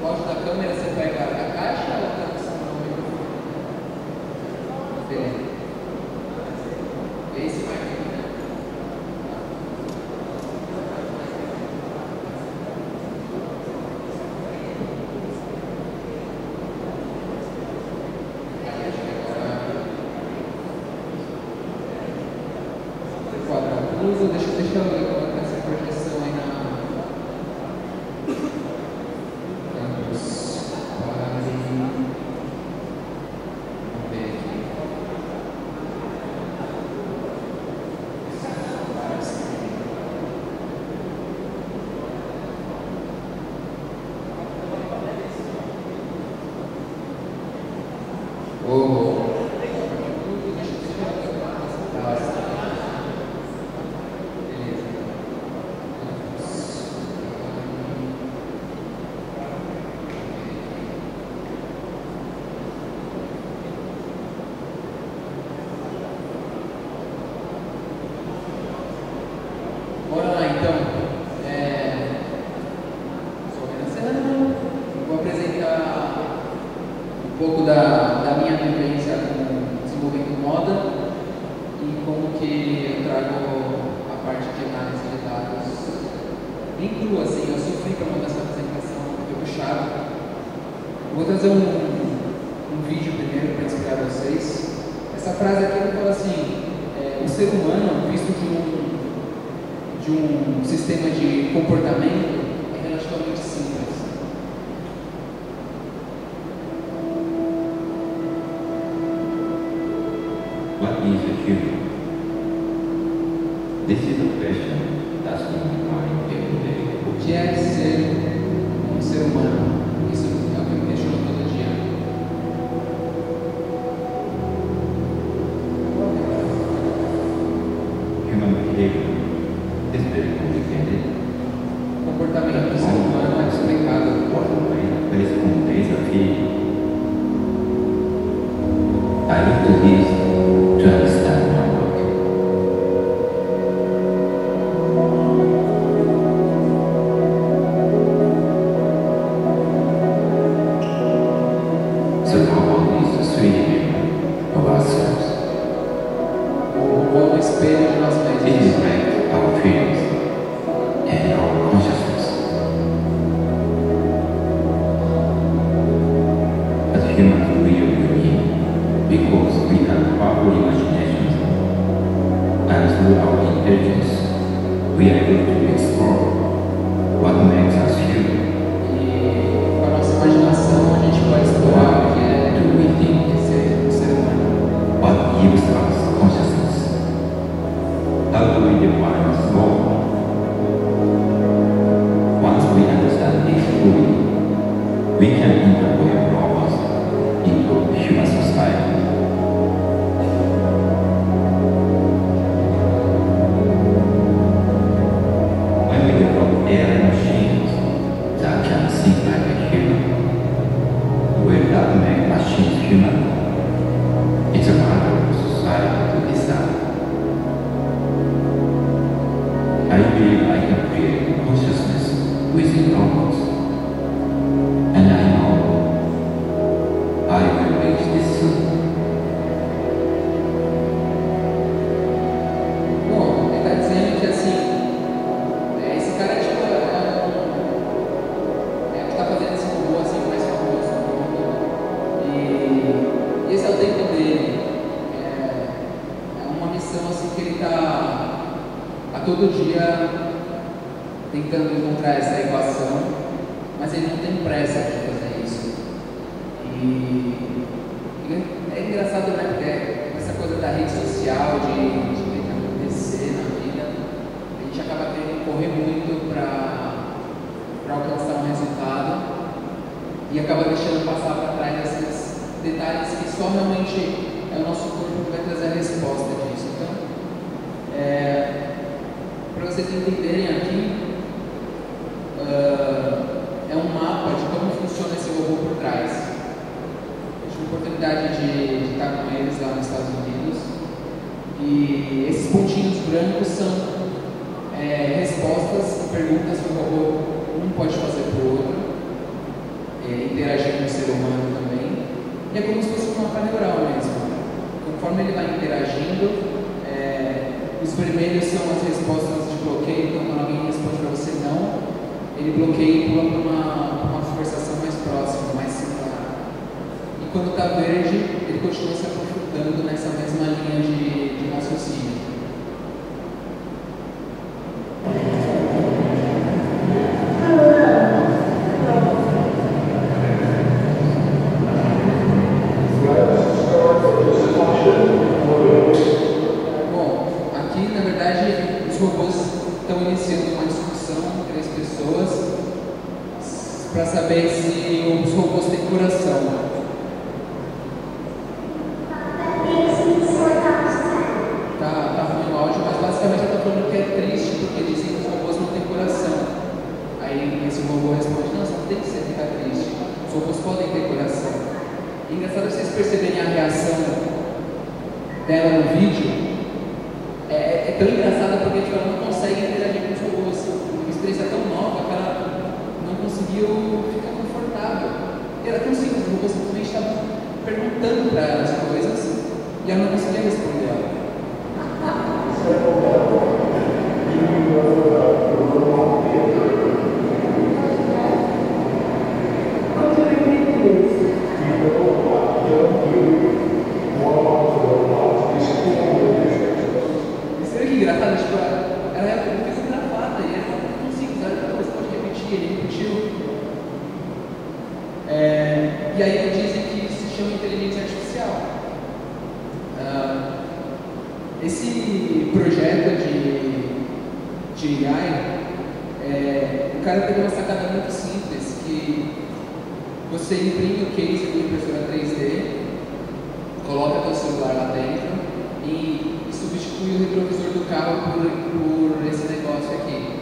O áudio da câmera você pega a caixa ou a tradução no microfone? Beleza. Esse vai aqui, né? Aí acho que agora quadrado, deixa eu ver como é essa projeção aí na campus. Vamos ver aqui. Bora lá então. Sou Renan, vou apresentar um pouco da minha vivência com desenvolvimento moda e como que eu trago a parte de análise de dados bem crua, assim. Eu sofri para montar essa apresentação, foi puxado. Vou trazer um vídeo primeiro para explicar a vocês. Essa frase aqui eu falo assim: o ser humano, visto de um sistema de comportamento, é relativamente simples. What is a human? This is a question that's in my mind every day. O que é ser um ser humano? Isso é o que me questiono todo dia. Human behavior is very complicated. O comportamento do ser humano é explicado. What a way, based on desafio. I look to this to understand my work. So our is the 3D mirror of ourselves. O bom espelho de nós It mesmos. reflects our feelings and our consciousness. As humans, we are unique because we have powerful imaginations, and through our intelligence, we are able to explore what makes us human. E com a nossa imaginação a gente pode explorar o que é Do we think? ser um ser humano. What gives us consciousness? How do we define soul? Once we understand this fully, we can integrate robots into human society. When we develop AI machines that can think like a human, will that make machines human? It's a matter of society to decide. I believe I can create consciousness within robots, and I know I will reach this soon. Bom, ele está dizendo que assim, esse cara tipo, é o que está fazendo esse robô assim, mais famoso do mundo. E esse é o tempo dele. É uma missão assim que ele está a todo dia tentando encontrar essa equação, mas ele não tem pressa de fazer isso. E é engraçado, né? Porque essa coisa da rede social, de ver que acontecer na vida, a gente acaba querendo correr muito para alcançar um resultado e acaba deixando passar para trás esses detalhes que só realmente é o nosso corpo que vai trazer a resposta disso. Então, para vocês entenderem aqui, é um mapa de como funciona esse robô por trás. Eu tive a oportunidade de estar com eles lá nos Estados Unidos e esses pontinhos brancos são respostas e perguntas que o robô um pode fazer para o outro. interagir com o ser humano também. E é como se fosse um mapa neural mesmo. Conforme ele vai interagindo, os vermelhos são as respostas de bloqueio, então quando alguém responde para você não, ele bloqueia e pula para uma conversação mais próxima, mais similar. E quando está verde, ele continua se aprofundando nessa mesma linha de raciocínio. Para saber se os robôs têm coração. Tá ruim o áudio, mas basicamente eu estou falando que é triste porque dizem que os robôs não têm coração. Aí esse robô responde: não, você não tem que ficar triste. Os robôs podem ter coração. E engraçado vocês perceberem a reação dela no vídeo. É tão engraçada porque tipo, ela não consegue interagir com os robôs. Uma experiência tão nova que ela não conseguiu ficar confortável. E era tão simples, os robôs simplesmente estavam perguntando para ela as coisas e ela não conseguia responder ela. Isso é que engraçado, tipo, ela é uma coisa gravada e ela não conseguiu, você pode repetir, ele repetiu. E aí dizem que isso se chama inteligência artificial. Esse projeto de AI, o cara teve uma sacada muito simples, que você imprime o case de impressora 3D, coloca teu celular lá dentro e substitui o retrovisor do carro por esse negócio aqui.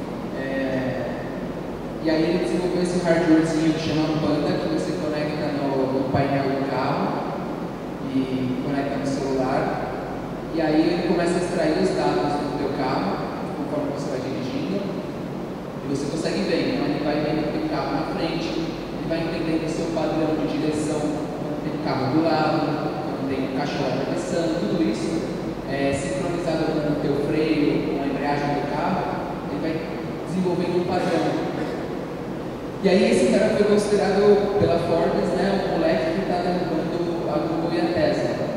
E aí ele desenvolveu esse hardwarezinho que chama Panda, que você conecta no painel do carro e conecta no celular. E aí ele começa a extrair os dados do teu carro, conforme você vai dirigindo, e você consegue ver. Então ele vai vendo o teu carro na frente, ele vai entendendo o seu padrão de direção, quando tem carro do lado, quando tem um cachorro atravessando, tudo isso sincronizado com o teu freio, com a embreagem do carro, ele vai desenvolvendo um padrão. E aí esse cara foi considerado pela Forbes, né, o moleque que está derrubando a Google e a Tesla.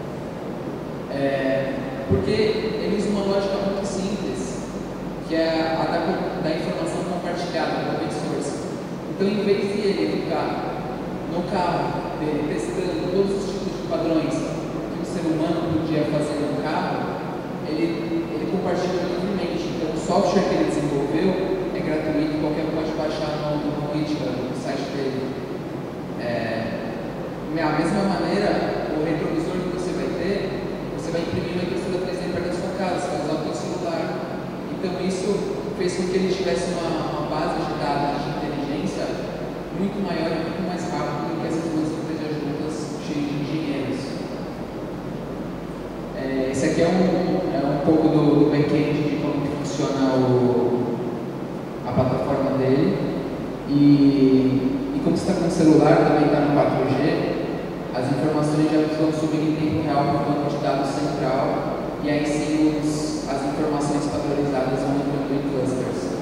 Porque ele usa uma lógica muito simples, que é a da informação compartilhada, da open source. Então, em vez de ele ficar no carro, testando todos os tipos de padrões que um ser humano podia fazer no carro, ele compartilha livremente. Então, o software que ele desenvolveu é gratuito, qualquer um pode baixar no GitHub, no site dele. Da mesma maneira, o retrovisor que você vai ter, você vai imprimir uma impressora 3D perto da sua casa, você vai usar o seu celular. Então isso fez com que ele tivesse uma base de dados de inteligência muito maior e muito mais rápido do que essas duas empresas juntas cheias de engenheiros. Esse aqui é um pouco do back-end de como funciona a plataforma dele. E como você está com o celular, também está no 4G, as informações já vão subir em tempo real para o banco de dados central, e aí sim as informações padronizadas vão entrando em clusters.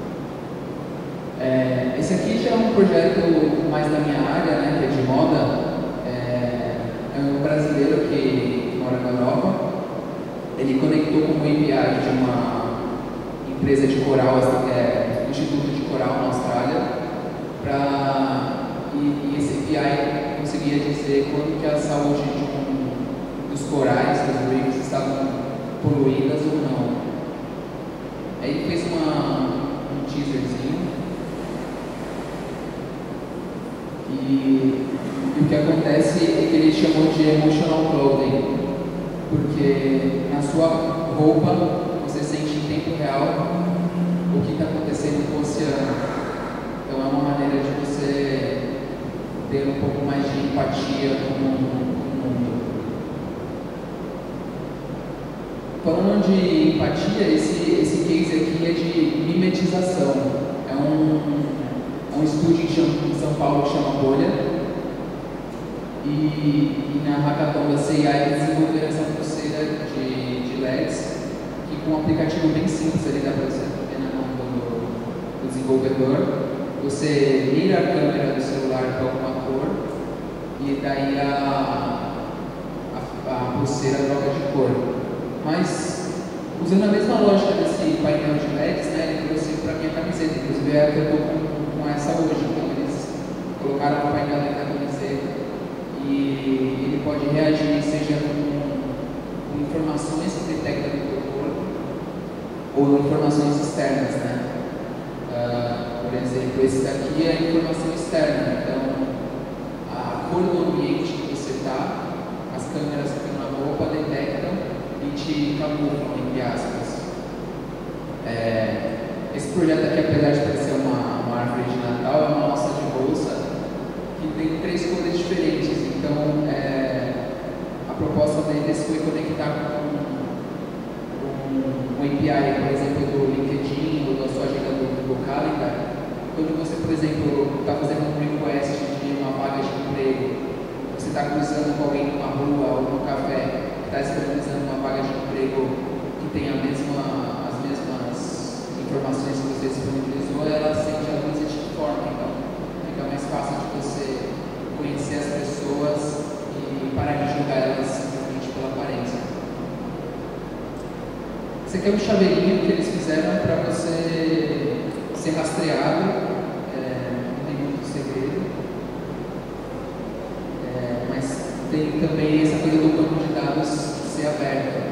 Esse aqui já é um projeto mais da minha área, né, que é de moda. É um brasileiro que mora na Europa. Ele conectou com o API de uma empresa de coral, um instituto de coral na Austrália, e esse API conseguia dizer quando que a saúde dos corais, dos reefs, estavam poluídas ou não. Aí ele fez um teaserzinho, e o que acontece é que ele chamou de emotional clothing, porque na sua roupa você sente em tempo real o que está acontecendo com o oceano. Então é uma maneira de você ter um pouco mais de empatia com o mundo. Falando de empatia, esse case aqui é de mimetização. É um estudo estúdio em São Paulo que chama Bolha. E na Hackathon da CIA eles desenvolveram essa pulseira de LEDs que com um aplicativo bem simples ali dá para você ver na mão do desenvolvedor. Você mira a câmera do celular para alguma cor e daí a pulseira troca de cor. Mas usando a mesma lógica desse painel de LEDs, né, ele trouxe para minha camiseta. Inclusive é a que eu estou com essa hoje. Então eles colocaram o painel dentro da camiseta e ele pode reagir, seja com informações que detecta no teu corpo ou informações externas, né? Por exemplo, esse daqui é a informação externa. Então, a cor do ambiente que você está, as câmeras que estão na roupa detectam e te camuflam, entre aspas. Esse projeto aqui, apesar de parecer uma árvore de Natal, é uma alça de bolsa que tem 3 cores diferentes. Então, a proposta deles foi conectar com um API, por exemplo, do LinkedIn ou da sua agenda do Calendar. Quando você, por exemplo, está fazendo um request de uma vaga de emprego, você está cruzando com alguém numa rua ou num café que está disponibilizando uma vaga de emprego que tem as mesmas informações que você disponibilizou, ela acende a luz e te informa. Então, fica mais fácil de você conhecer as pessoas e parar de julgar elas simplesmente pela aparência. Esse aqui é um chaveirinho que eles fizeram para você ser rastreado, não tem muito segredo, mas tem também essa coisa do banco de dados ser aberto.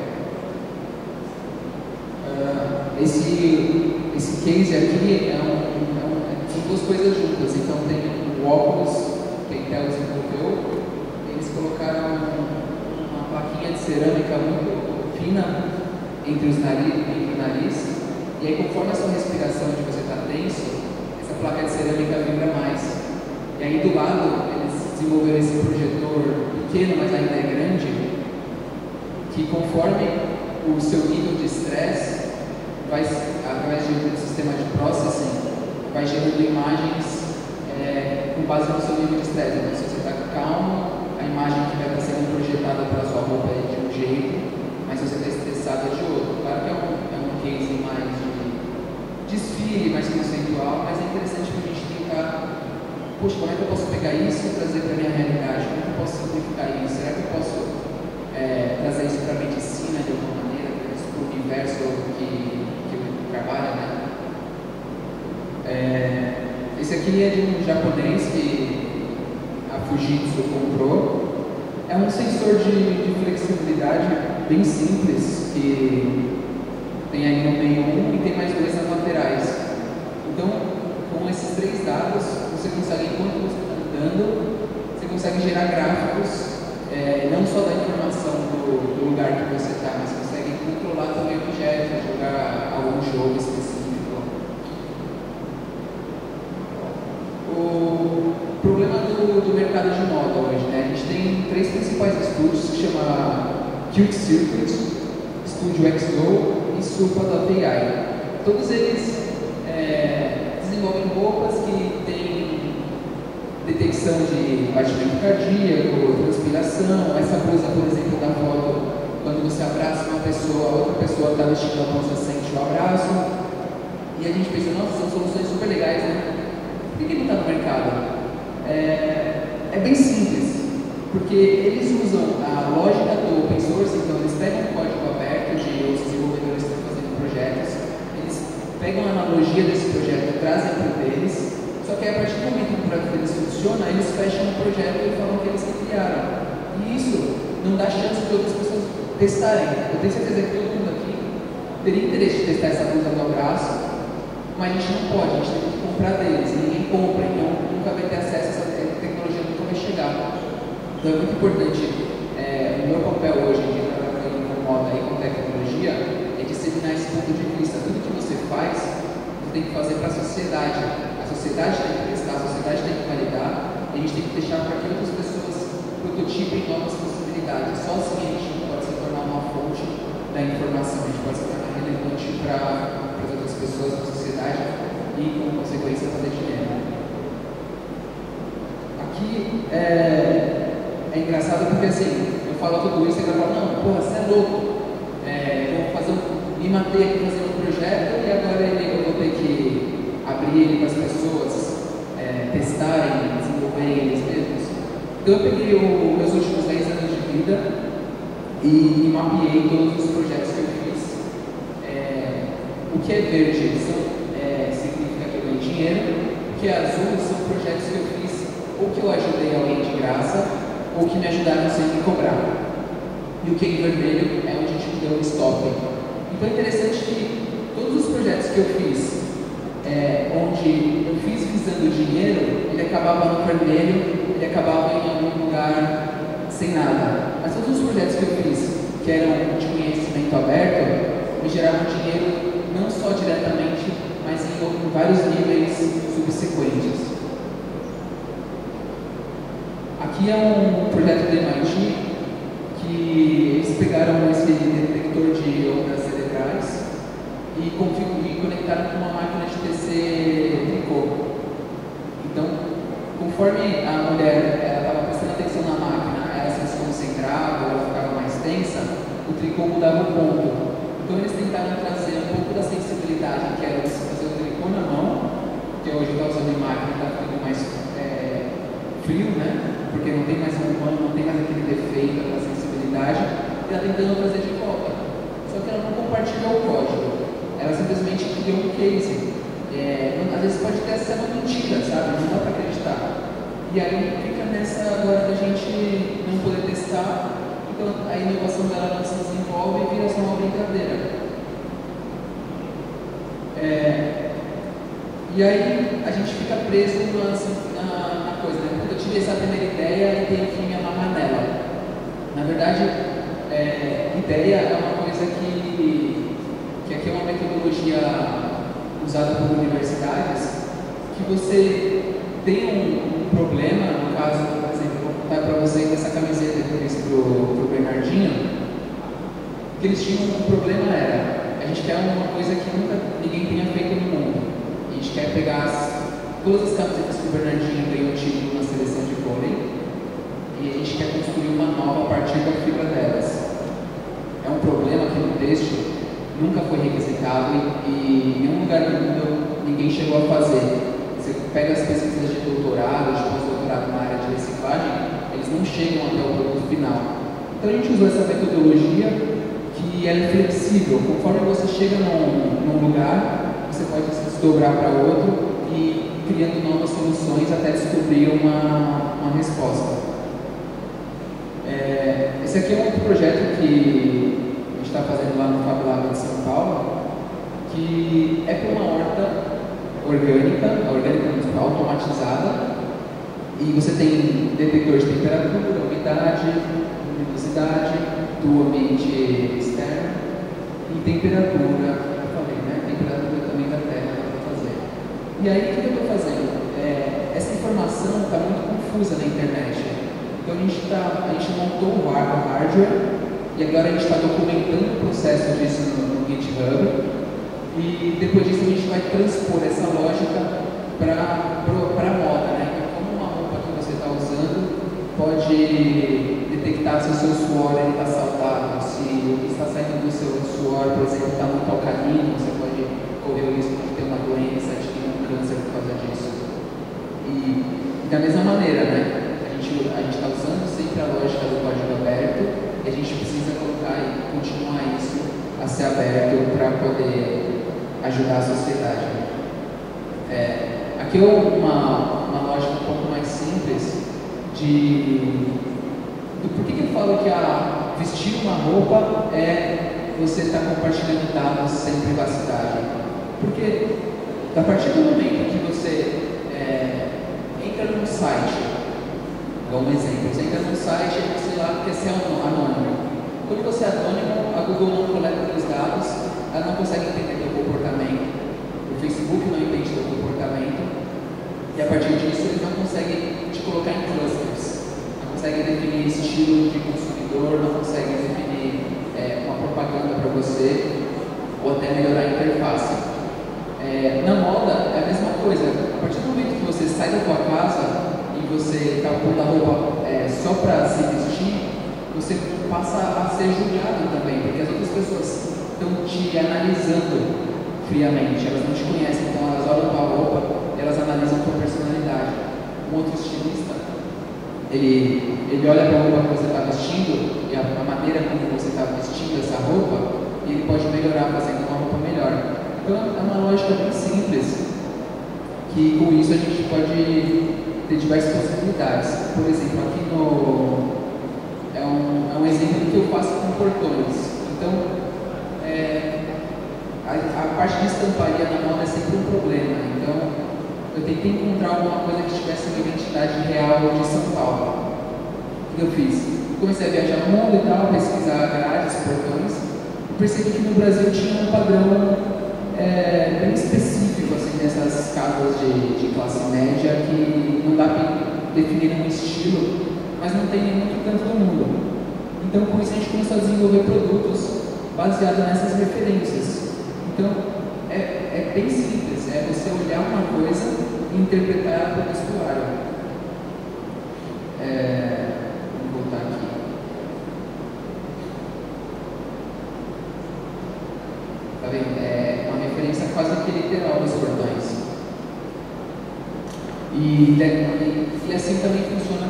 Esse case aqui são 2 coisas juntas. Então tem o óculos que a Intel desenvolveu, eles colocaram uma plaquinha de cerâmica muito fina entre o nariz, e aí conforme a sua respiração de você está tenso, essa placa de cerâmica vibra mais. E aí do lado eles desenvolveram esse projetor pequeno, mas ainda é grande, que conforme o seu nível de estresse, através do sistema de processing, vai gerando imagens com base no seu nível de estresse. Então, se você está calmo, a imagem que vai estar sendo projetada para a sua roupa é de um jeito, mas se você está estressado é de outro. Claro que é um case mais de desfile, mais conceitual, mas é interessante para a gente tentar, poxa, como é que eu posso pegar isso e trazer para a minha realidade? Como é que eu posso simplificar isso? Será que eu posso trazer isso para a medicina de alguma maneira, para o universo que eu trabalho, né? Esse aqui é de um japonês que a Fujitsu comprou. É um sensor de flexibilidade bem simples, que tem aí no meio e tem mais 2 nas laterais. Então, com esses 3 dados, você consegue, enquanto você está andando, você consegue gerar gráficos, não só da informação do lugar que você está, mas consegue controlar também objetos, jogar algum jogo específico. O problema do mercado de moda hoje, né? A gente tem 3 principais estúdios que chama Qt Circuit, Studio XO e Supa.ai. Todos eles desenvolvem roupas que têm detecção de batimento cardíaco, transpiração. Essa blusa, por exemplo, da foto, quando você abraça uma pessoa, a outra pessoa está vestindo a blusa, sente o abraço. E a gente pensa, nossa, são soluções super legais, né? Por que não está no mercado? É bem simples, porque eles usam a lógica do open source. Então eles pegam um código aberto de os desenvolvedores que estão fazendo projetos, eles pegam a analogia desse projeto e trazem para o deles, só que a partir do momento que o projeto deles funciona, eles fecham o projeto e falam que eles que criaram. E isso não dá chance de outras pessoas testarem. Eu tenho certeza que todo mundo aqui teria interesse de testar essa blusa do abraço, mas a gente não pode, a gente tem que comprar deles, e ninguém compra, então nunca vai ter acesso a essa tecnologia, nunca vai chegar. Então é muito importante, o meu papel hoje de trabalhar com moda e com tecnologia é disseminar esse ponto de vista. Tudo que você faz, você tem que fazer para a sociedade. A sociedade tem que prestar, a sociedade tem que validar, e a gente tem que deixar para que outras pessoas prototipem novas possibilidades. Só assim a gente pode se tornar uma fonte da informação, a gente pode se tornar relevante para as outras pessoas, para a sociedade, e, como consequência, fazer dinheiro. que é engraçado porque assim, eu falo tudo isso e ele fala, não, porra, você é louco. Me matei aqui fazendo um projeto e agora eu vou ter que abrir ele para as pessoas testarem, desenvolverem eles mesmos. Então eu peguei meus últimos 10 anos de vida e mapeei todos os projetos que eu fiz. O que é verde significa que eu ganhei dinheiro, o que é azul são projetos que eu fiz ou que eu ajudei alguém de graça ou que me ajudaram sem me cobrar. E o que é em vermelho é onde a gente deu um stop. Então é interessante que todos os projetos que eu fiz, onde eu fiz visando dinheiro, ele acabava no vermelho, ele acabava em algum lugar sem nada. Mas todos os projetos que eu fiz, que eram de conhecimento aberto, me geravam dinheiro não só diretamente, mas em vários níveis subsequentes. Aqui é um projeto do MIT, que eles pegaram esse detector de ondas cerebrais e conectaram com uma máquina de tecer tricô. Então, conforme a mulher estava prestando atenção na máquina, ela se desconcentrava, ela ficava mais tensa, o tricô mudava o ponto. Então eles tentaram trazer um pouco da sensibilidade que era você fazer o tricô na mão, que hoje está usando em máquina, está ficando mais frio, né? Porque não tem mais não tem mais aquele defeito, aquela sensibilidade, e ela tentando trazer de volta. Só que ela não compartilhou o código, ela simplesmente criou um case. Às vezes pode até ser uma mentira, sabe? Não dá para acreditar. E aí fica nessa agora da gente não poder testar, então a inovação dela não se desenvolve e vira só uma brincadeira. E aí a gente fica preso na coisa, né? Quando eu tive essa primeira ideia e tenho que me amarrar nela. Na verdade, ideia é uma coisa que aqui é uma metodologia usada por universidades, que você tem um problema, no caso, por exemplo, eu vou contar para vocês essa camiseta que eu fiz para o Bernardinho, que eles tinham um problema a gente quer uma coisa que nunca ninguém tenha feito no mundo. A gente quer pegar todas as camisetas que o Bernardinho ganhou título na seleção de vôlei e a gente quer construir uma nova a partir da fibra delas. É um problema que no texto nunca foi requisitado e em nenhum lugar do mundo ninguém chegou a fazer. Você pega as pesquisas de doutorado, de pós-doutorado na área de reciclagem, eles não chegam até o produto final. Então a gente usou essa metodologia que ela é flexível. Conforme você chega num lugar, você pode se desdobrar para outro e criando novas soluções até descobrir uma resposta. Esse aqui é um outro projeto que a gente está fazendo lá no Fab Lab de São Paulo, que é para uma horta orgânica automatizada, e você tem detector de temperatura, umidade, luminosidade do ambiente externo e temperatura, eu falei, né? Temperatura também da terra para fazer. E aí o que eu estou fazendo? Essa informação está muito confusa na internet. Então a gente montou o hardware e agora a gente está documentando o processo disso no GitHub. E depois disso a gente vai transpor essa lógica para a moda, né? Então, como uma roupa que você está usando pode detectar se o seu suor está saudável, se o que está saindo do seu suor, por exemplo, está muito alcalino, você pode correr o risco de ter uma doença, de ter um câncer por causa disso. E da mesma maneira, né? A gente está usando sempre a lógica do código aberto e a gente precisa colocar e continuar isso a ser aberto para poder ajudar a sociedade. Aqui é uma lógica um pouco mais simples do porquê que eu falo que vestir uma roupa é você estar compartilhando dados sem privacidade. Porque a partir do momento que você entra num site, vou dar um exemplo, você entra num site e você lá quer ser anônimo. Quando você é anônimo, a Google não coleta os dados, ela não consegue entender teu comportamento, o Facebook não entende teu comportamento, e a partir disso eles não conseguem te colocar em clusters, não conseguem definir estilo de consumidor, não conseguem definir uma propaganda para você, ou até melhorar a interface. Na moda é a mesma coisa. A partir do momento que você sai da tua casa e você você está pondo a roupa só para se vestir, você passa a ser julgado também, porque as outras pessoas estão te analisando friamente, elas não te conhecem, então elas olham para a roupa e elas analisam a tua personalidade. Um outro estilista, ele olha para a roupa que você está vestindo e a maneira como você está vestindo essa roupa, e ele pode melhorar fazendo uma roupa melhor. Então é uma lógica bem simples, que com isso a gente pode ter diversas possibilidades. Por exemplo, aqui é um exemplo que eu faço com portões. Então, a parte de estamparia na moda é sempre um problema. Então, eu tentei encontrar alguma coisa que tivesse uma identidade real de São Paulo. O que eu fiz? Comecei a viajar no mundo e tal, pesquisar grades, portões, e percebi que no Brasil tinha um padrão bem específico assim, dessas casas de classe média, que não dá para definir um estilo, mas não tem em muito canto do mundo. Então, com isso, a gente começou a desenvolver produtos baseados nessas referências. Então, é bem simples, é você olhar uma coisa e interpretar ela para o vestuário. Vamos voltar aqui. Tá vendo? É uma referência quase que literal dos portões. E assim também funciona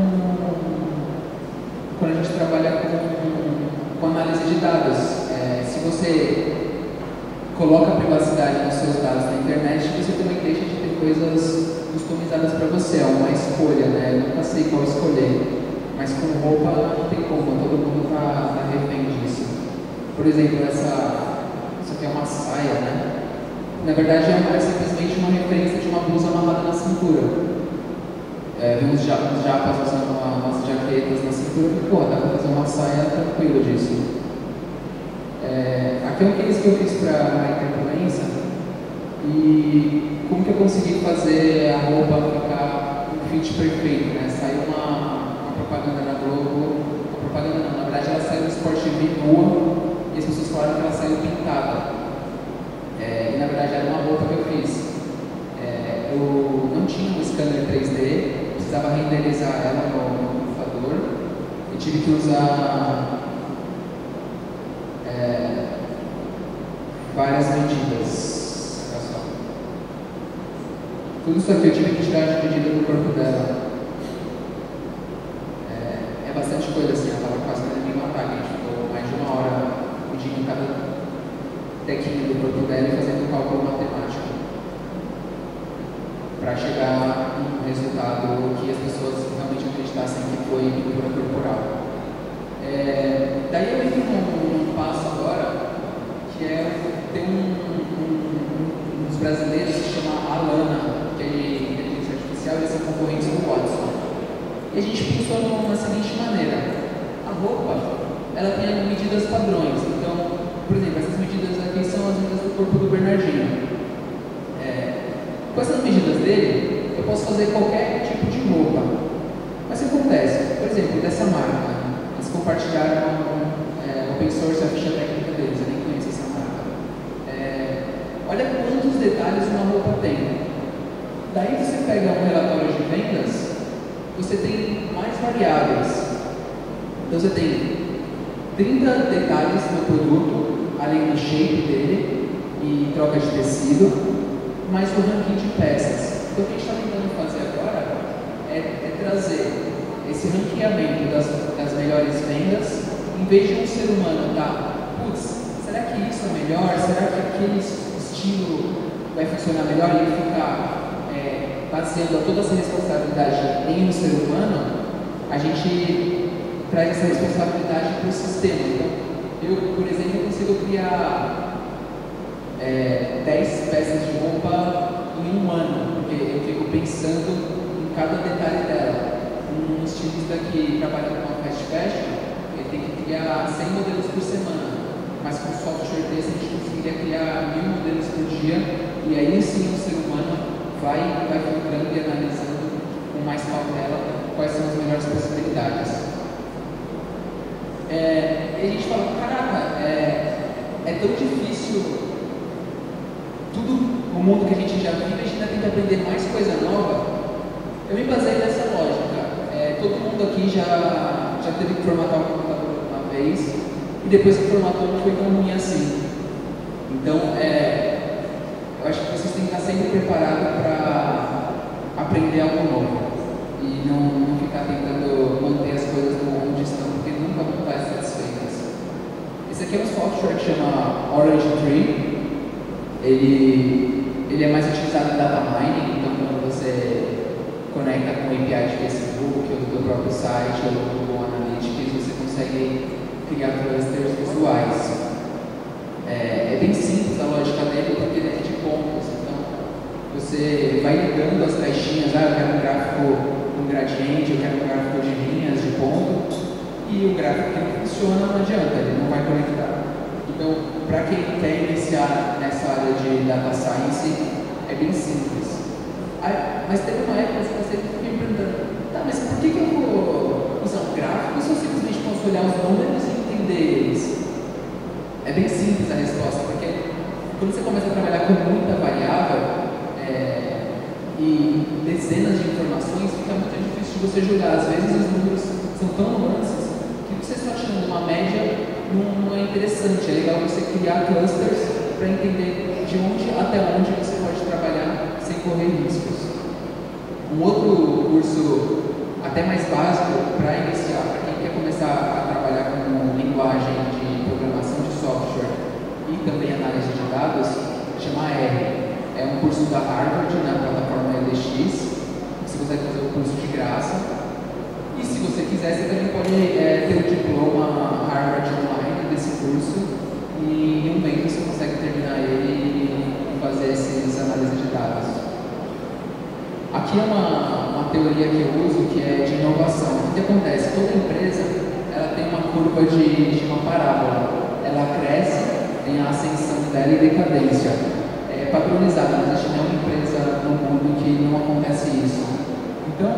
quando a gente trabalha com análise de dados. Se você coloca a privacidade nos seus dados na internet, você também deixa de ter coisas customizadas para você, é uma escolha, né? Eu nunca sei qual escolher, mas com roupa não tem como, todo mundo está refém disso. Por exemplo, isso aqui é uma saia, né? Na verdade é simplesmente uma referência de uma blusa amarrada na cintura. Vemos japas usando umas jaquetas na cintura, e pô, dá para fazer uma saia tranquilo disso. Aqui é um case que eu fiz para a Interfluência, e como que eu consegui fazer a roupa ficar um fit perfeito, né? Saiu uma propaganda na Globo, uma propaganda não, na verdade ela saiu no Sport TV nua, e as pessoas falaram que ela saiu pintada. E na verdade era uma roupa que eu fiz. Eu não tinha um scanner 3D, precisava renderizar ela no computador, e tive que usar várias medidas. Olha só. Tudo isso aqui eu tive que tirar de medida do corpo dela. É bastante coisa assim, ela estava quase querendo me matar, a gente ficou mais de uma hora medindo cada tequinha do corpo dela e fazendo um cálculo matemático para chegar num resultado que as pessoas realmente acreditassem que foi pintura corporal. Daí eu entro num passo agora, que tem um dos brasileiros que se chama Alana, que é de inteligência artificial, eles são concorrentes do Watson. E a gente pensou na seguinte maneira: a roupa, ela tem medidas padrões. Então, por exemplo, essas medidas aqui são as medidas do corpo do Bernardinho. Com essas medidas dele, eu posso fazer qualquer tipo de roupa. Mas o que acontece? Por exemplo, dessa marca, eles compartilharam open source a ficha técnica deles, eu nem conheço essa marca. Olha quantos detalhes uma roupa tem. Daí você pega um relatório de vendas, você tem mais variáveis. Então você tem 30 detalhes no produto, além do shape dele e troca de tecido, mais o ranking de peças. Então o que a gente está tentando fazer agora é trazer esse ranqueamento das melhores vendas, em vez de um ser humano será que isso é melhor? Será que aquele estilo vai funcionar melhor? E ele ficar baseando toda essa responsabilidade em um ser humano, a gente traz essa responsabilidade para o sistema. Então, eu, por exemplo, consigo criar 10 peças de roupa em um ano, porque eu fico pensando em cada detalhe dela. Um estilista que trabalha com uma fast fashion, ele tem que criar 100 modelos por semana, mas com software desse a gente conseguiria criar 1000 modelos por dia, e aí sim o ser humano vai filtrando e analisando com mais cautela quais são as melhores possibilidades. E a gente fala, caraca, é tão difícil tudo o mundo que a gente já vive, a gente ainda tem que aprender mais coisa nova. Eu me baseei nessa lógica. todo mundo aqui já teve que formatar o computador uma vez, e depois que formatou não foi tão ruim assim. Então, eu acho que vocês têm que estar sempre preparados para aprender algo novo e não ficar tentando manter as coisas onde estão, porque nunca vão estar satisfeitas. Esse aqui é um software que chama Orange Tree. Ele é mais utilizado em data mining, então quando você conecta com o API de Facebook ou do próprio site ou do Google Analytics, você consegue criar clusters visuais. É bem simples a lógica dele porque ele é de pontos, então você vai ligando as caixinhas, eu quero um gráfico com gradiente, eu quero um gráfico de linhas, de ponto, e o gráfico que não funciona não adianta, ele não vai conectar. Então, para quem quer iniciar nessa área de data science, é bem simples. Mas teve uma época que você fica me perguntando, tá, mas por que eu vou usar um gráfico se eu simplesmente posso olhar os números e entender eles? É bem simples a resposta, porque quando você começa a trabalhar com muita variável e dezenas de informações, fica muito difícil de você julgar. Às vezes os números são tão nuances que você só tirando uma média não é interessante. É legal você criar clusters para entender de onde até onde você pode trabalhar sem correr riscos. Um outro curso até mais básico para iniciar, para quem quer começar a trabalhar com linguagem de programação de software e também análise de dados, chama R. É um curso da Harvard, na plataforma LX. Você consegue fazer o curso de graça. E se você quiser, você também pode ter o diploma Harvard online desse curso. E em um mês você consegue terminar ele e fazer essas análises de dados. Aqui é uma teoria que eu uso que é de inovação. O que acontece? Toda empresa ela tem uma curva de uma parábola. Ela cresce, tem a ascensão dela e decadência. É padronizada, não existe nenhuma empresa no mundo que não acontece isso. Então,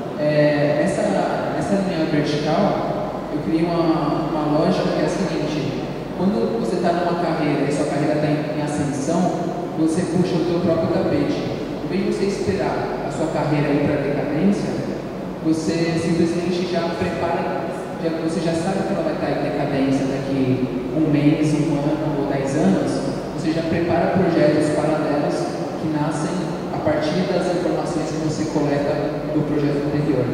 nessa linha vertical, eu criei uma lógica que é a seguinte: quando você está numa carreira e sua carreira está em ascensão, você puxa o seu próprio tapete. Em vez de você esperar a sua carreira ir para a decadência, você simplesmente já prepara, você já sabe que ela vai estar em decadência daqui um mês, um ano ou 10 anos, você já prepara projetos paralelos que nascem a partir das informações que você coleta do projeto anterior.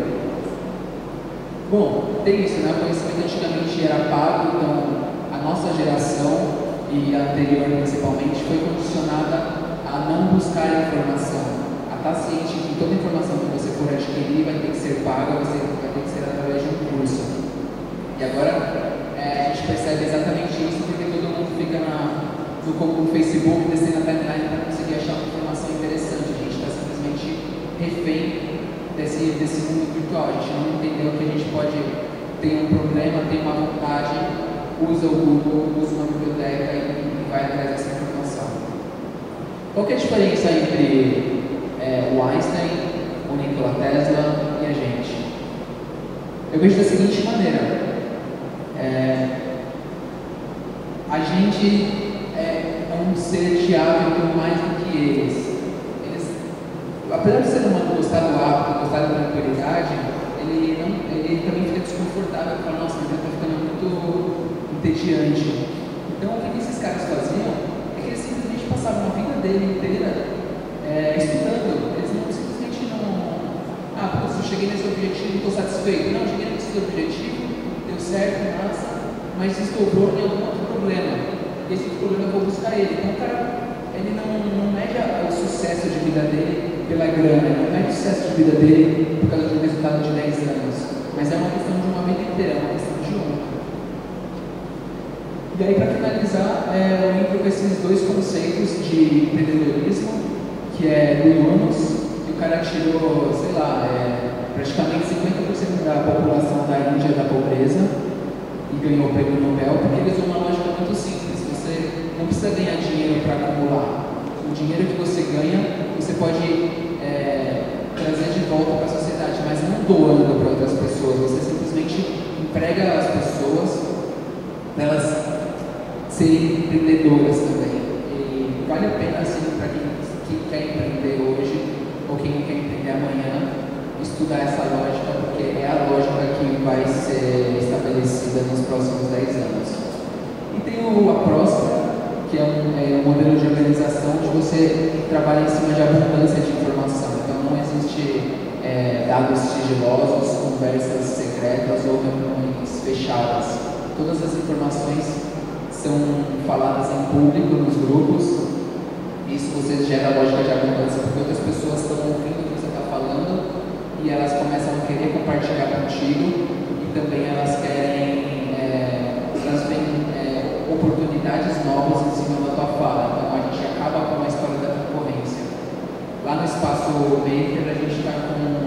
Bom, tem isso, né? O conhecimento antigamente era pago, então a nossa geração e a anterior principalmente foi condicionada a não buscar informação, a estar ciente que toda informação que você for adquirir vai ter que ser paga, vai ter que ser através de um curso. E agora a gente percebe exatamente isso porque todo mundo fica no Facebook, descendo a timeline para conseguir achar uma informação interessante. A gente está simplesmente refém desse mundo virtual. A gente não entendeu que a gente pode ter um problema, ter uma vontade, usa o Google, usa uma biblioteca e vai atrás dessa informação. Qual que é a diferença entre o Einstein, o Nikola Tesla e a gente? Eu vejo da seguinte maneira: a gente um ser de hábito mais do que eles. Apesar do ser humano gostar do hábito, gostar da tranquilidade, ele também fica desconfortável e fala, nossa, mas já está ficando muito entediante. Então, o que esses caras faziam é que eles simplesmente passavam a vida dele inteira estudando. Eles simplesmente eu cheguei nesse objetivo e estou satisfeito. Não, cheguei nesse objetivo, deu certo, massa, mas desdobrou em algum outro problema. Esse problema eu vou buscar ele. Então o cara, ele não mede o sucesso de vida dele pela grana, ele não mede o sucesso de vida dele por causa de um resultado de 10 anos, mas é uma questão de uma vida inteira, é uma questão de honra. E aí, para finalizar, eu entro com esses dois conceitos de empreendedorismo, que é do Yunus, que o cara tirou, sei lá, praticamente 50% da população da Índia da pobreza e ganhou o prêmio Nobel, porque ele usou uma lógica muito simples. Você não precisa ganhar dinheiro para acumular. O dinheiro que você ganha, você pode trazer de volta para a sociedade, mas não doando para outras pessoas. Você simplesmente emprega as pessoas para elas serem empreendedoras também. E vale a pena, assim, para quem quer empreender hoje ou quem quer empreender amanhã, estudar essa lógica, porque é a vai ser estabelecida nos próximos 10 anos. E tem a Próspera, que é um modelo de organização onde você trabalha em cima de abundância de informação. Então não existe dados sigilosos, conversas secretas ou reuniões fechadas. Todas as informações são faladas em público nos grupos. Isso você gera a lógica de abundância, porque outras pessoas estão ouvindo o que você está falando e elas começam a querer compartilhar contigo, e também elas querem, elas veem oportunidades novas em cima da tua fala. Então a gente acaba com a história da concorrência. Lá no Espaço Maker a gente está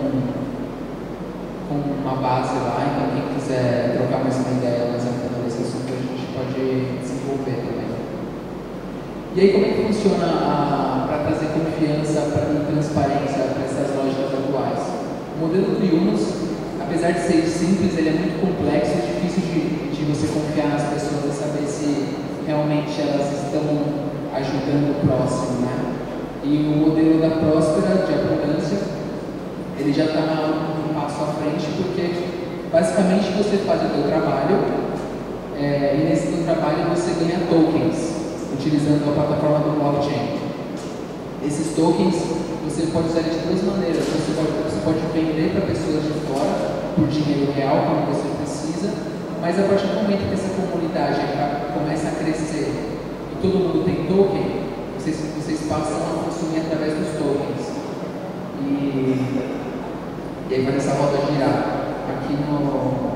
com uma base lá, então quem quiser trocar mais uma ideia mais ampla desse assunto, a gente pode desenvolver também. E aí como é que funciona para trazer confiança e transparência para essas lógicas atuais? O modelo do Yunus, apesar de ser simples, ele é muito complexo, é difícil de você confiar nas pessoas e saber se realmente elas estão ajudando o próximo, né? E o modelo da Próspera, de abundância, ele já está um passo à frente, porque basicamente você faz o seu trabalho e nesse seu trabalho você ganha tokens, utilizando a plataforma do blockchain. Esses tokens você pode usar de duas maneiras. Você pode vender para pessoas de fora por dinheiro real, quando você precisa, mas a partir do momento que essa comunidade começa a crescer e todo mundo tem token, vocês passam a consumir através dos tokens. E aí vai essa roda girar. Aqui no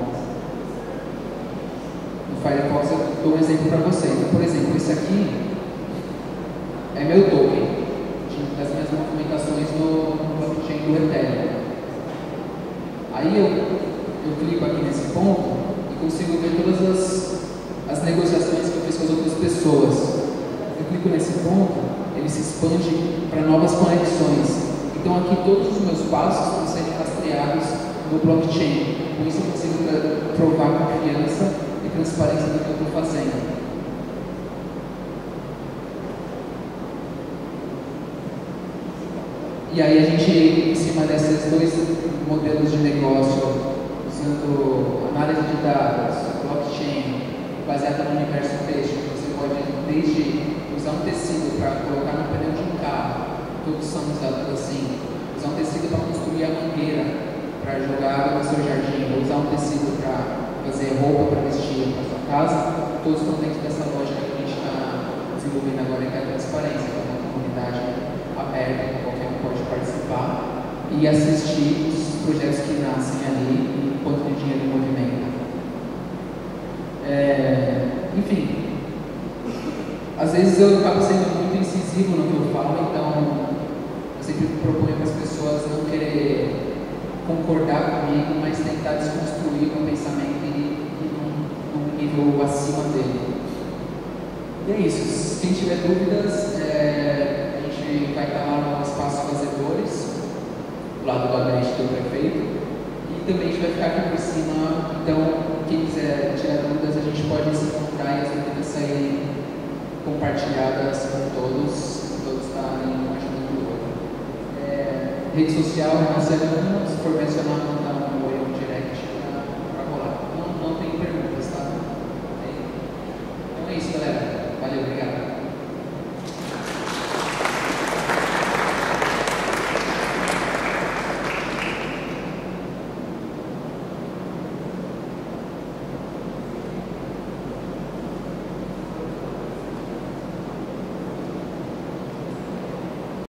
Firefox eu dou um exemplo para vocês. Por exemplo, esse aqui é meu token das minhas movimentações no blockchain do Ethereum. Aí eu clico aqui nesse ponto e consigo ver todas as negociações que eu fiz com as outras pessoas. Eu clico nesse ponto, ele se expande para novas conexões. Então aqui todos os meus passos vão ser rastreados no blockchain. Com isso eu consigo provar confiança e transparência do que eu estou fazendo. E aí a gente, em cima desses dois modelos de negócio, usando análise de dados, blockchain, baseada no universo têxtil, você pode desde usar um tecido para colocar no pneu de um carro, todos são usados assim, usar um tecido para construir a mangueira, para jogar água no seu jardim, ou usar um tecido para fazer roupa para vestir para sua casa, todos estão dentro dessa lógica que a gente está desenvolvendo agora, que é a transparência, que é uma comunidade aberta, que qualquer um pode participar e assistir os projetos que nascem ali enquanto tem dinheiro em movimento. Enfim, às vezes eu acabo sendo muito incisivo no que eu falo, então eu sempre proponho para as pessoas não querer concordar comigo, mas tentar desconstruir o meu pensamento e ir num nível acima dele. E é isso. Quem tiver dúvidas, a gente vai estar lá no Espaço Fazedores, do lado do gabinete do prefeito, e também a gente vai ficar aqui por cima. Então, quem quiser tirar dúvidas, a gente pode se encontrar e as dúvidas saírem compartilhadas com todos estarem um ajudando o outro. Rede social, Renascer, se for mencionar